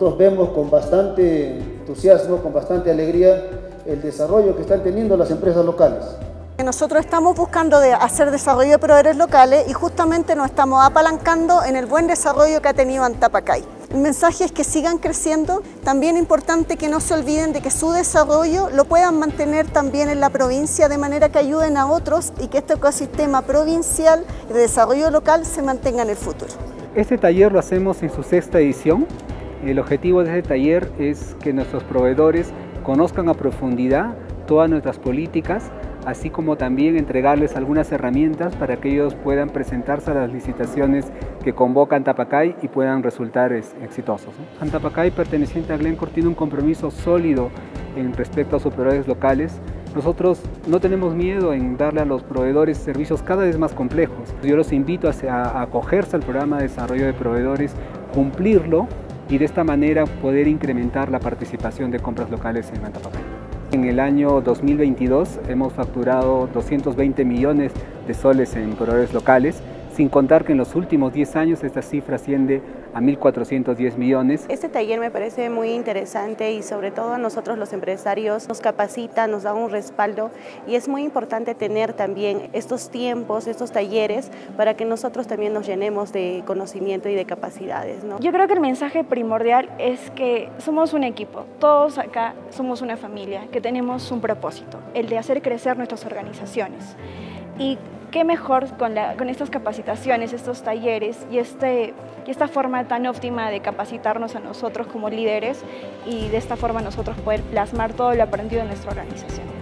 nosotros vemos con bastante entusiasmo, con bastante alegría, el desarrollo que están teniendo las empresas locales. Nosotros estamos buscando hacer desarrollo de proveedores locales y justamente nos estamos apalancando en el buen desarrollo que ha tenido Antapacay. El mensaje es que sigan creciendo, también es importante que no se olviden de que su desarrollo lo puedan mantener también en la provincia de manera que ayuden a otros y que este ecosistema provincial de desarrollo local se mantenga en el futuro. Este taller lo hacemos en su 6ª edición. El objetivo de este taller es que nuestros proveedores conozcan a profundidad todas nuestras políticas, así como también entregarles algunas herramientas para que ellos puedan presentarse a las licitaciones que convoca Antapacay y puedan resultar exitosos. Antapacay, perteneciente a Glencore, tiene un compromiso sólido en respecto a sus proveedores locales. Nosotros no tenemos miedo en darle a los proveedores servicios cada vez más complejos. Yo los invito a acogerse al programa de desarrollo de proveedores, cumplirlo y de esta manera poder incrementar la participación de compras locales en Antapacay. En el año 2022 hemos facturado 220 millones de soles en proveedores locales, sin contar que en los últimos 10 años esta cifra asciende a 1.410 millones. Este taller me parece muy interesante y sobre todo a nosotros los empresarios nos capacita, nos da un respaldo y es muy importante tener también estos tiempos, estos talleres para que nosotros también nos llenemos de conocimiento y de capacidades, ¿no? Yo creo que el mensaje primordial es que somos un equipo, todos acá somos una familia, que tenemos un propósito, el de hacer crecer nuestras organizaciones. Y qué mejor con estas capacitaciones, estos talleres y esta forma tan óptima de capacitarnos a nosotros como líderes y de esta forma nosotros poder plasmar todo lo aprendido en nuestra organización.